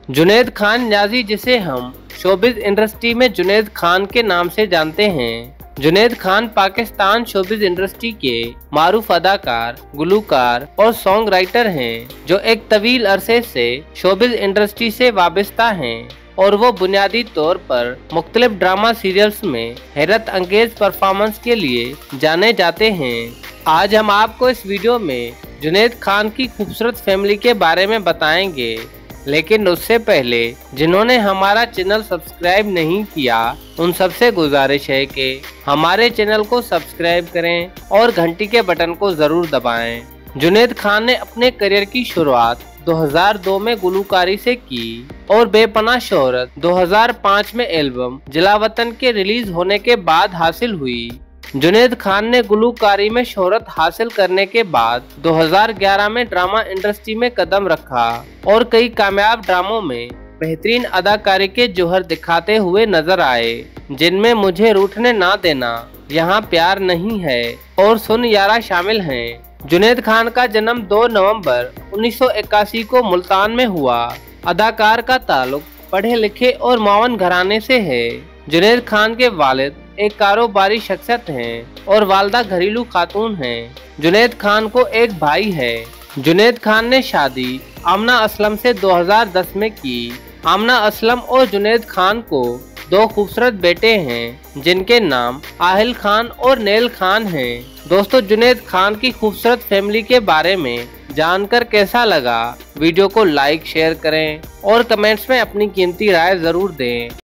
जुनैद खान नियाज़ी, जिसे हम showbiz industry में जुनैद खान के नाम से जानते हैं। जुनैद खान पाकिस्तान शोबिज़ इंडस्ट्री के मारूफ अदाकार, गुलूकार और सॉन्ग राइटर हैं, जो एक तवील अरसे से शोबिज़ इंडस्ट्री से वाबस्ता हैं और वो बुनियादी तौर पर मुख्तलिफ ड्रामा सीरियल्स में हैरत अंगेज परफॉर्मेंस के लिए जाने जाते हैं। आज हम आपको इस वीडियो में जुनैद खान की खूबसूरत फैमिली के बारे में बताएंगे, लेकिन उससे पहले जिन्होंने हमारा चैनल सब्सक्राइब नहीं किया उन सबसे गुजारिश है कि हमारे चैनल को सब्सक्राइब करें और घंटी के बटन को जरूर दबाएं। जुनैद खान ने अपने करियर की शुरुआत 2002 में गुलूकारी से की और बेपनाह शोहरत 2005 में एल्बम जलावतन के रिलीज होने के बाद हासिल हुई। जुनैद खान ने गुलूकारी में शोहरत हासिल करने के बाद 2011 में ड्रामा इंडस्ट्री में कदम रखा और कई कामयाब ड्रामों में बेहतरीन अदाकारी के जौहर दिखाते हुए नजर आए, जिनमें मुझे रूठने ना देना, यहाँ प्यार नहीं है और सुन यारा शामिल हैं। जुनैद खान का जन्म 2 नवंबर 1981 को मुल्तान में हुआ। अदाकार का ताल्लुक पढ़े लिखे और मौन घराने से है। जुनैद खान के वालिद एक कारोबारी शख्सियत हैं और वालदा घरेलू खातून हैं। जुनैद खान को एक भाई है। जुनैद खान ने शादी आमना असलम से 2010 में की। आमना असलम और जुनैद खान को 2 खूबसूरत बेटे हैं, जिनके नाम आहिल खान और नेल खान हैं। दोस्तों, जुनैद खान की खूबसूरत फैमिली के बारे में जानकर कैसा लगा? वीडियो को लाइक शेयर करें और कमेंट्स में अपनी कीमती राय जरूर दें।